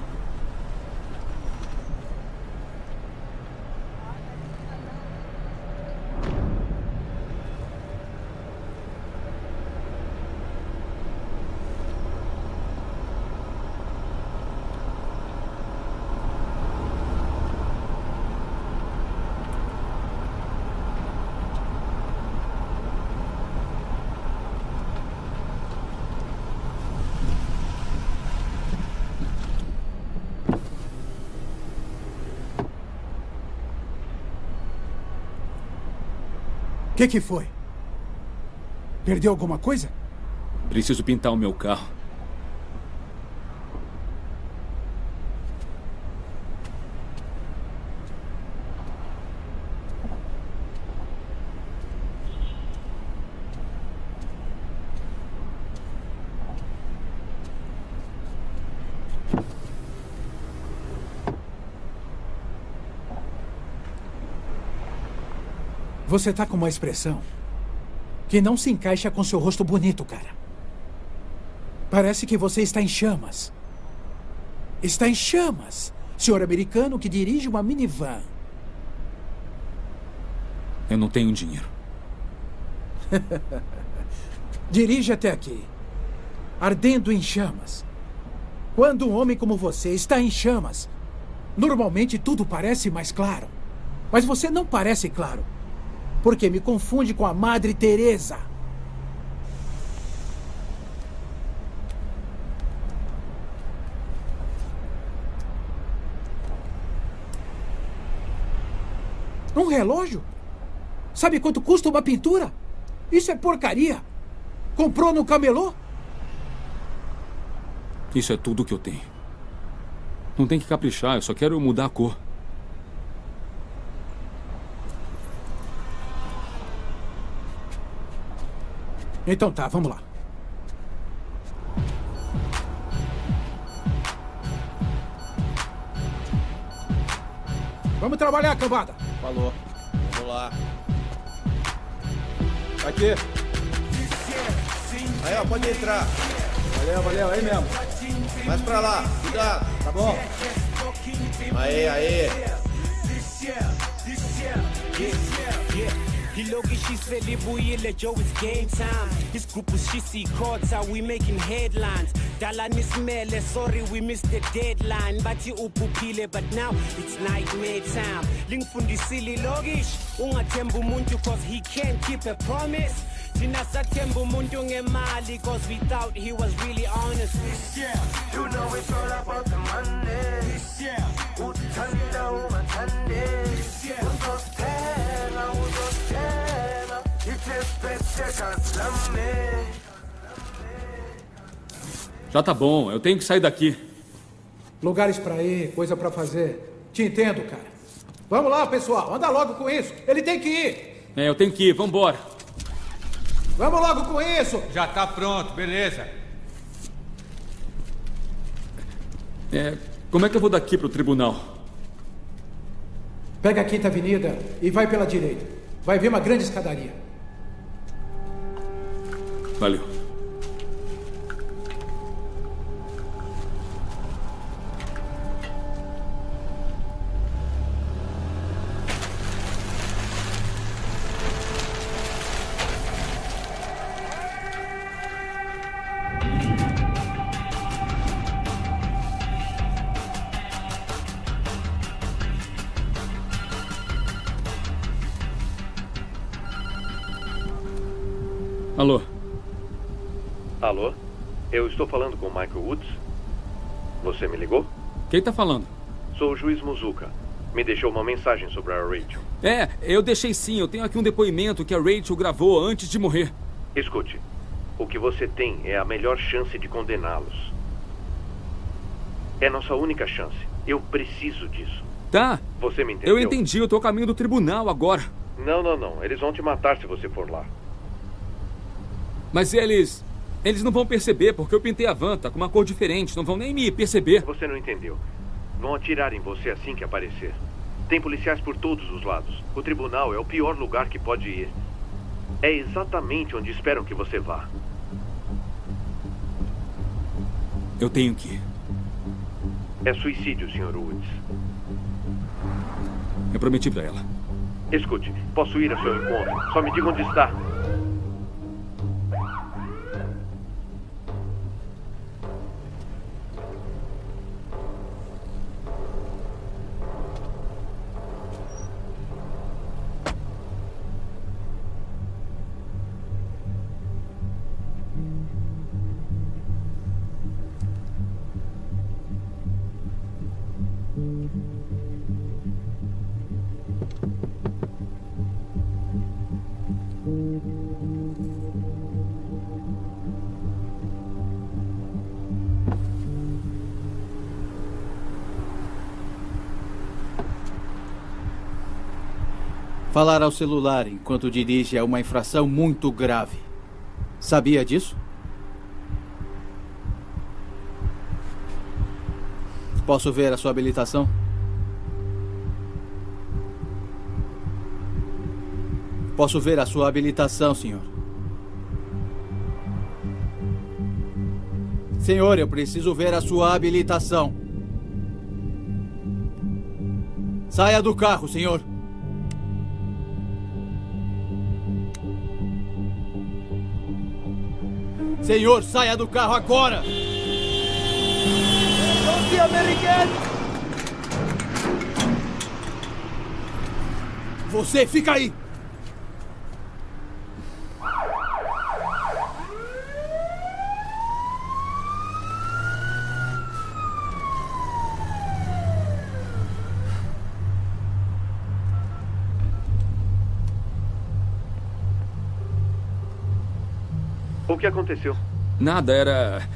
O que foi? Perdeu alguma coisa? Preciso pintar o meu carro. Você tá com uma expressão que não se encaixa com seu rosto bonito, cara. Parece que você está em chamas. Está em chamas, senhor americano que dirige uma minivan. Eu não tenho dinheiro. Dirige até aqui, ardendo em chamas. Quando um homem como você está em chamas, normalmente tudo parece mais claro. Mas você não parece claro. Porque me confunde com a Madre Teresa. Um relógio? Sabe quanto custa uma pintura? Isso é porcaria. Comprou no camelô? Isso é tudo que eu tenho. Não tem que caprichar, eu só quero mudar a cor. Então tá, vamos lá. Vamos trabalhar, cambada. Falou. Vamos lá. Aqui. Aí, ó, pode entrar. Valeu, valeu, aí mesmo. Mais pra lá, cuidado. Tá bom. Aí. Hilogi shisvelibuyile Joe, it's game time. His group was shisi Kota, we making headlines. Dalani smele, sorry we missed the deadline. Bathi upupile, but now it's nightmare time. Lingfundisile logish, ungathemba umuntu cause he can't keep a promise. Thina sathemba umuntu ngemali cause we thought he was really honest. Yeah, you know it's all about the money. Yeah, uthanda ungathande. Já tá bom, eu tenho que sair daqui. Lugares pra ir, coisa pra fazer. Te entendo, cara. Vamos lá, pessoal, anda logo com isso. Ele tem que ir. Eu tenho que ir, vambora. Vamos logo com isso. Já tá pronto, beleza. Como é que eu vou daqui pro tribunal? Pega a 5ª Avenida e vai pela direita. Vai ver uma grande escadaria. Valeu. Alô? Alô? Eu estou falando com o Michael Woods? Você me ligou? Quem tá falando? Sou o juiz Muzuka. Me deixou uma mensagem sobre a Rachel. Eu deixei sim. Eu tenho aqui um depoimento que a Rachel gravou antes de morrer. Escute, o que você tem é a melhor chance de condená-los. É nossa única chance. Eu preciso disso. Tá. Você me entendeu? Eu entendi. Eu tô a caminho do tribunal agora. Não. Eles vão te matar se você for lá. Mas eles não vão perceber, porque eu pintei a van, tá com uma cor diferente. Não vão nem me perceber. Você não entendeu. Vão atirar em você assim que aparecer. Tem policiais por todos os lados. O tribunal é o pior lugar que pode ir. É exatamente onde esperam que você vá. Eu tenho que ir. É suicídio, Sr. Woods. Eu prometi pra ela. Escute, posso ir ao seu encontro. Só me diga onde está. Falar ao celular enquanto dirige é uma infração muito grave. Sabia disso? Posso ver a sua habilitação? Posso ver a sua habilitação, senhor? Senhor, eu preciso ver a sua habilitação. Saia do carro, senhor. Senhor, saia do carro agora! Você fica aí! O que aconteceu? Nada, era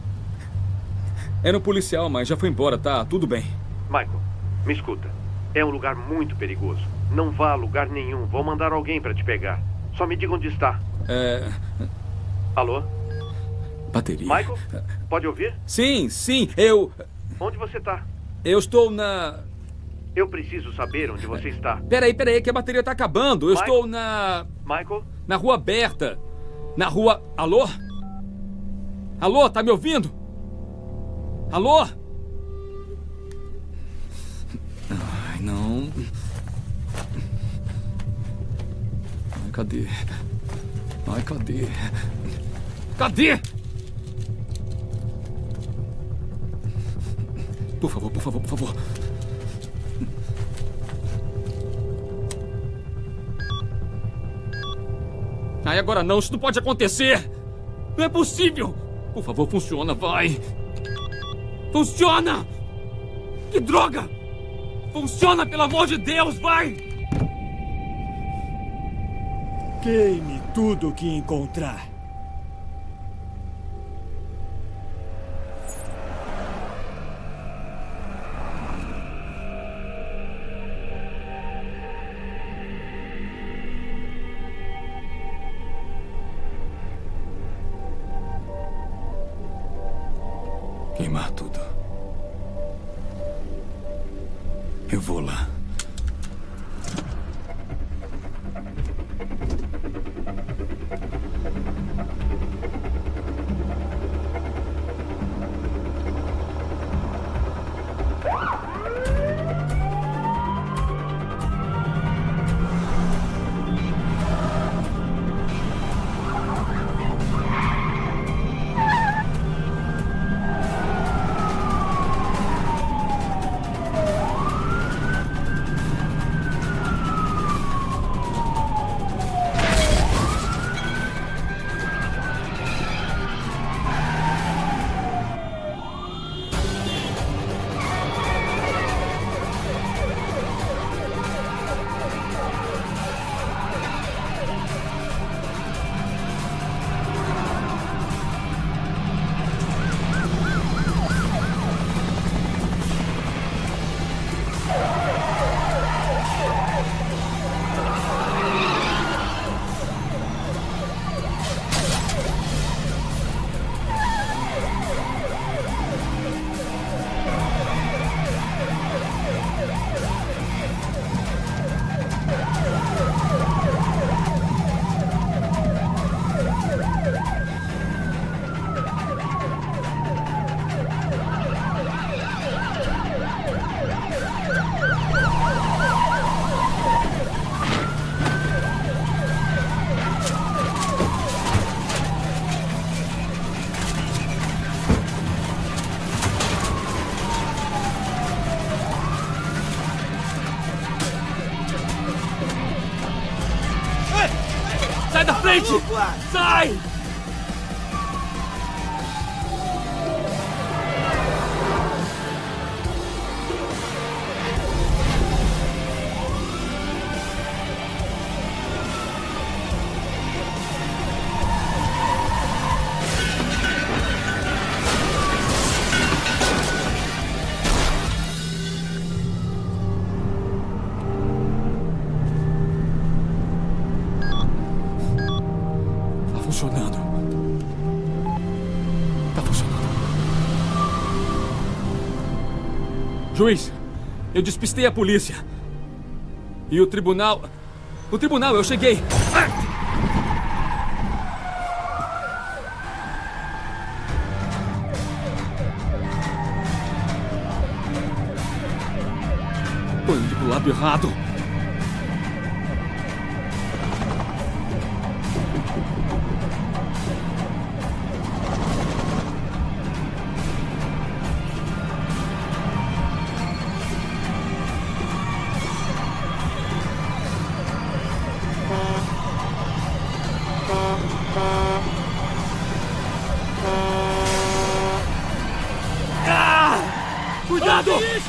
um policial, mas já foi embora, tá tudo bem. Michael, me escuta. É um lugar muito perigoso. Não vá a lugar nenhum. Vou mandar alguém para te pegar. Só me diga onde está. Alô? Bateria. Michael, pode ouvir? Sim, eu... Onde você está? Eu estou na... Eu preciso saber onde você está. Peraí, que a bateria tá acabando. Eu estou na... Michael? Na rua aberta. Na rua... Alô? Alô, tá me ouvindo? Alô? Ai, não. Ai, cadê? Ai, cadê? Cadê? Por favor. Ai, agora não, isso não pode acontecer! Não é possível! Por favor, funciona, vai! Funciona! Que droga! Funciona, pelo amor de Deus, vai! Queime tudo que encontrar. Queimar tudo. Eu vou lá. Sai da frente! Sai! Juiz, eu despistei a polícia. E o tribunal... O tribunal, eu cheguei. Tô indo pro lado errado. Cuidado!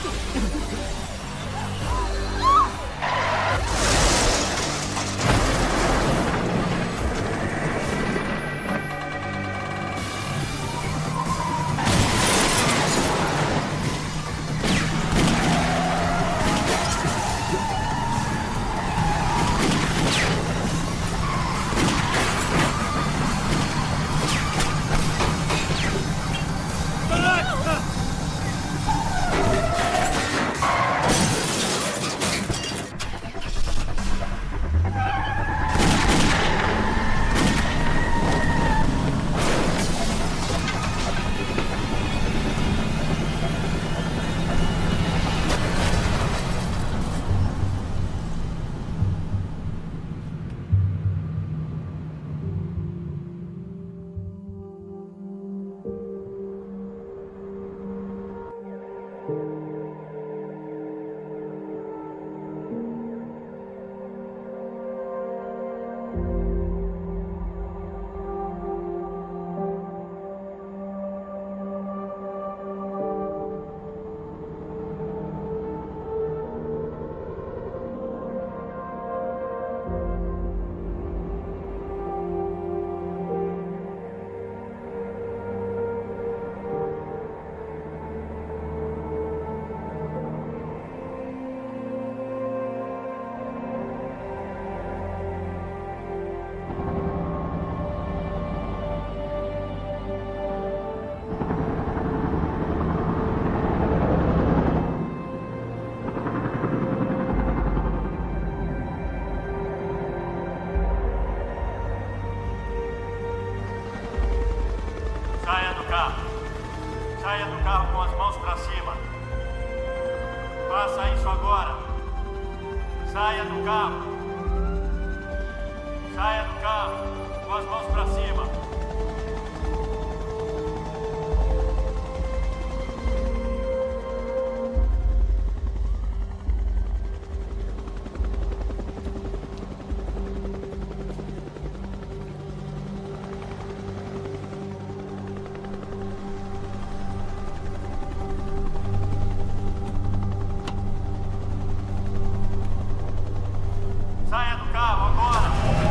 Saia do carro com as mãos para cima. Faça isso agora. Saia do carro. Saia do carro com as mãos para cima. Saia do carro agora!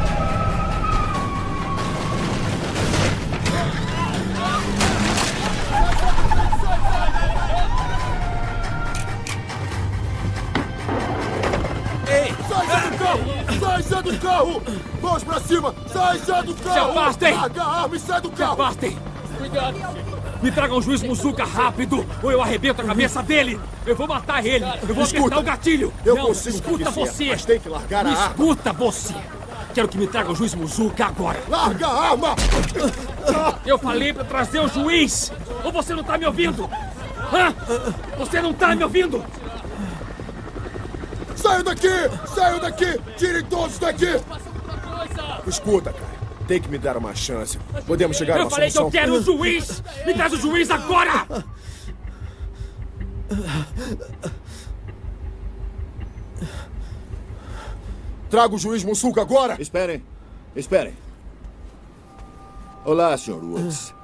Ei! Sai do carro! Sai do carro! Mãos pra cima! Sai do carro! Se afastem! Larga a arma e sai do carro! Se afastem! Cuidado! Me tragam o juiz Muzuka rápido, ou eu arrebento a cabeça dele! Eu vou matar ele! Eu vou apertar o gatilho! Eu não, consigo escuta você! Mas tem que largar a arma! Escuta você! Quero que me traga o juiz Muzuka agora! Larga a arma! Eu falei pra trazer o juiz! Ou você não tá me ouvindo? Hã? Você não tá me ouvindo? Saiam daqui! Saiam daqui! Tirem todos daqui! Escuta, cara. Tem que me dar uma chance. Podemos chegar a uma falei solução. que eu quero o juiz! Me traz o juiz agora! Traga o juiz Muzuka agora! Esperem. Esperem. Olá, Sr. Woods.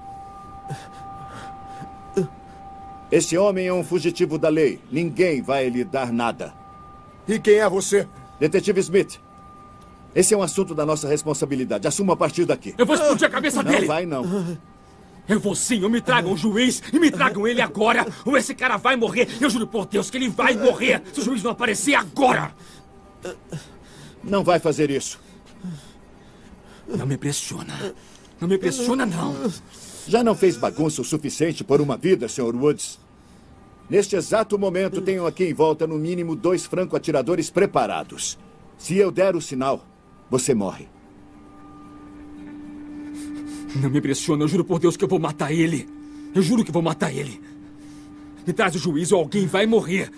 Este homem é um fugitivo da lei. Ninguém vai lhe dar nada. E quem é você? Detetive Smith. Esse é um assunto da nossa responsabilidade. Assuma a partir daqui. Eu vou explodir a cabeça dele. Não vai, não. Eu vou sim. Eu me tragam um juiz e me tragam ele agora. Ou esse cara vai morrer. Eu juro por Deus que ele vai morrer se o juiz não aparecer agora. Não vai fazer isso. Não me pressiona. Não me pressiona, não. Já não fez bagunça o suficiente por uma vida, Sr. Woods? Neste exato momento, tenho aqui em volta no mínimo 2 franco-atiradores preparados. Se eu der o sinal, você morre. Não me pressiona. Eu juro por Deus que eu vou matar ele. Eu juro que vou matar ele. Me traz o juiz ou alguém vai morrer.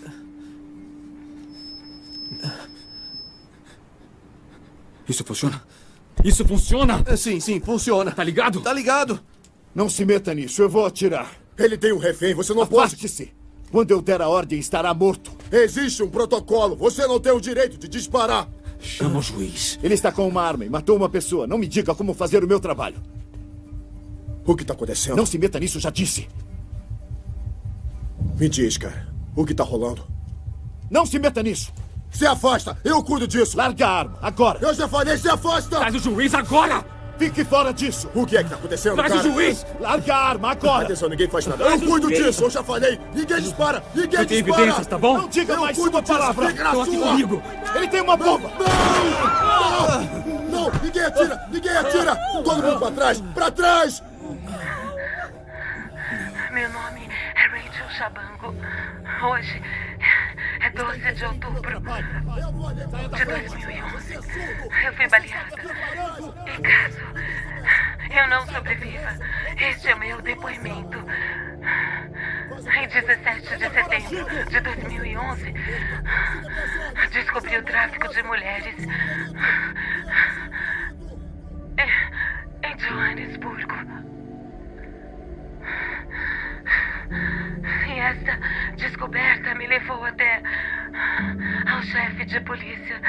Isso funciona? Isso funciona? Sim, funciona. Tá ligado? Tá ligado. Não se meta nisso, eu vou atirar. Ele tem um refém, você não pode... Afaste-se. Quando eu der a ordem, estará morto. Existe um protocolo, você não tem o direito de disparar. Chama o juiz. Ele está com uma arma e matou uma pessoa. Não me diga como fazer o meu trabalho. O que está acontecendo? Não se meta nisso, já disse. Me diz, cara. O que está rolando? Não se meta nisso. Se afasta, eu cuido disso. Larga a arma, agora. Eu já falei, se afasta. Traz o juiz agora. Fique fora disso. O que é que está acontecendo, Traz cara? o juiz. Larga a arma, agora. Atenção, ninguém faz nada. Eu cuido disso, eu já falei. Ninguém dispara, ninguém tem dispara. evidências, tá bom? Não diga mais uma palavra. Estão aqui comigo. Ele tem uma bomba. Não, ninguém atira, ninguém atira. Todo mundo pra trás, pra trás. Meu nome é Rachel Chabango. Hoje é 12 de outubro de 2011. Eu fui baleada. E caso eu não sobreviva, este é o meu depoimento. Em 17 de setembro de 2011, descobri o tráfico de mulheres em Joanesburgo. E essa descoberta me levou até ao chefe de polícia,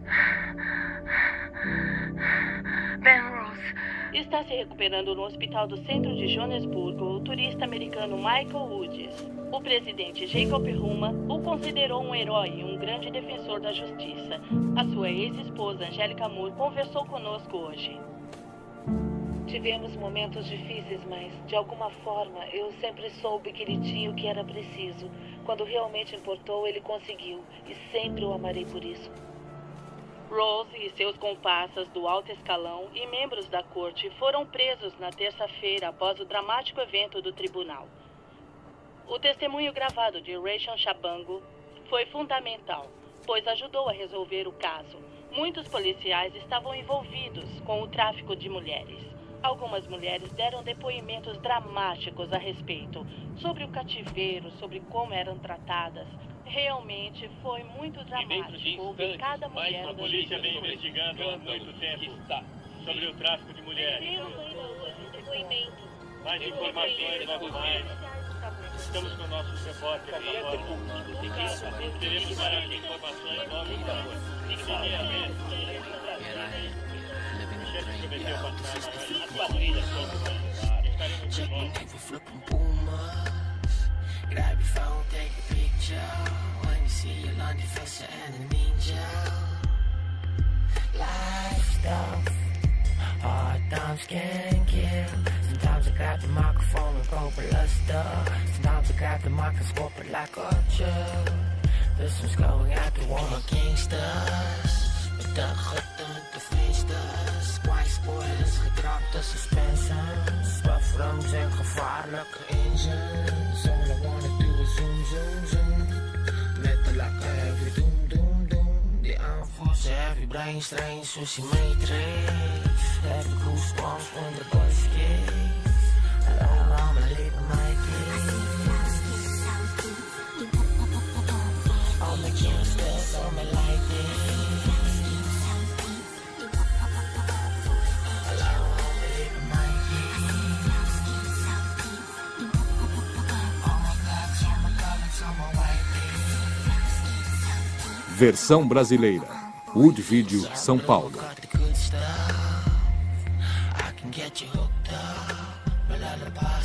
Ben Rose. Está se recuperando no hospital do centro de Joanesburgo o turista americano Michael Woods. O presidente Jacob Zuma o considerou um herói e um grande defensor da justiça. A sua ex-esposa, Angélica Moore, conversou conosco hoje. Tivemos momentos difíceis, mas, de alguma forma, eu sempre soube que ele tinha o que era preciso. Quando realmente importou, ele conseguiu. E sempre o amarei por isso. Rose e seus comparsas do alto escalão e membros da corte foram presos na terça-feira após o dramático evento do tribunal. O testemunho gravado de Rachel Chabango foi fundamental, pois ajudou a resolver o caso. Muitos policiais estavam envolvidos com o tráfico de mulheres. Algumas mulheres deram depoimentos dramáticos a respeito, sobre o cativeiro, sobre como eram tratadas. Realmente foi muito dramático ouvir cada mulher. A polícia vem investigando há muito tempo sobre o tráfico de mulheres. Mais informações logo mais. Estamos com nossos repórteres agora. Queremos dar as informações logo mais. Ninguém a ver. Grab your phone, take a picture. When you see your London face and a ninja. Life stuff, hard times can kill. Sometimes I grab the microphone and go bluster. Sometimes I grab the microscope like a chill. This one's going out to all my gangsters. Met de getunte feesters, quite spoilers, getrapte suspensions. Buffrums en gevaarlijke engines. All I wanna do is zoom, zoom, zoom. Met de lakken heavy doom, doom, doom. Die aanvoersen heavy brain strain, sushi matrix. Heavy goosebumps when the bus kicks. Around my leven my kids. All my gangsters, all my lightning. Versão brasileira. Wood Video, São Paulo. stuff. I can get you hooked up. A lullaby.